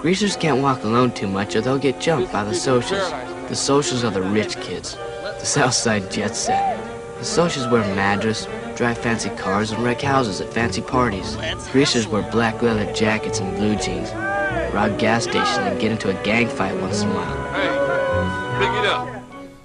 Greasers can't walk alone too much or they'll get jumped by the socials. The socials are the rich kids, the Southside jet set. The socials wear madras, drive fancy cars, and wreck houses at fancy parties. Greasers wear black leather jackets and blue jeans, rob gas stations, and get into a gang fight once in a while. Hey, pick it up.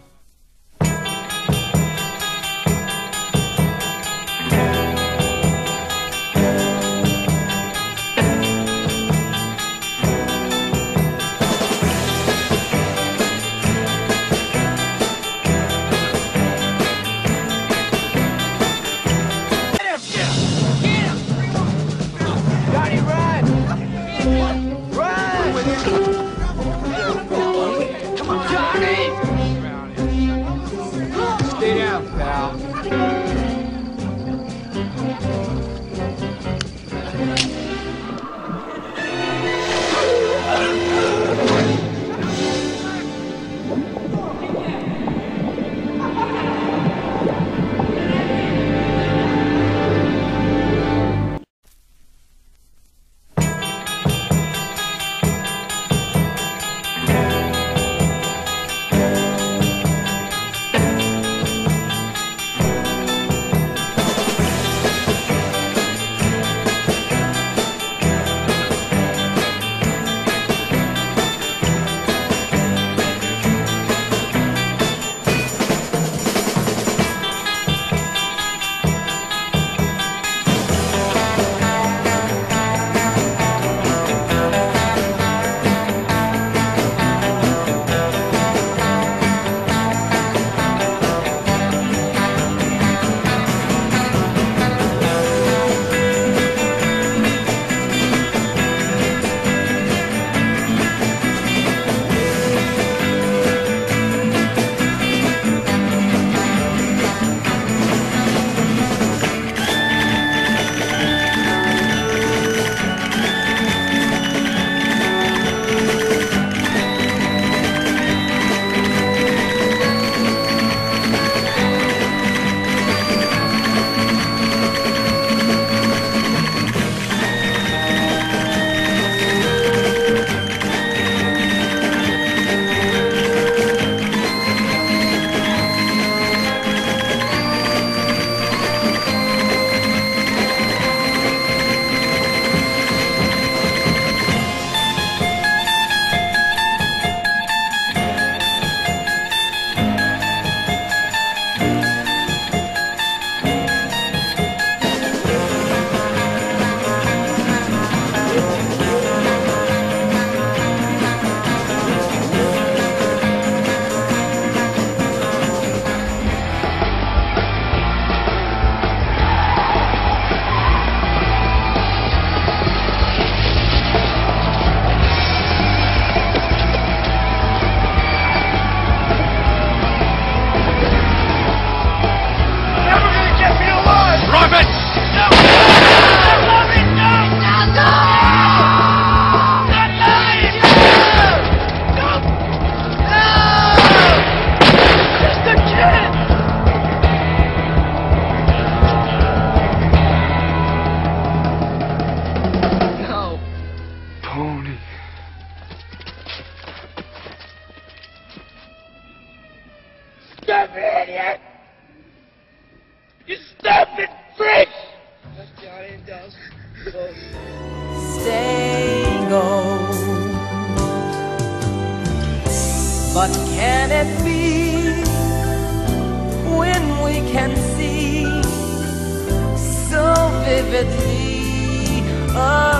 Stupid idiot! You stupid freak! That's Johnny and Dust. Stay gold. But can it be when we can see so vividly?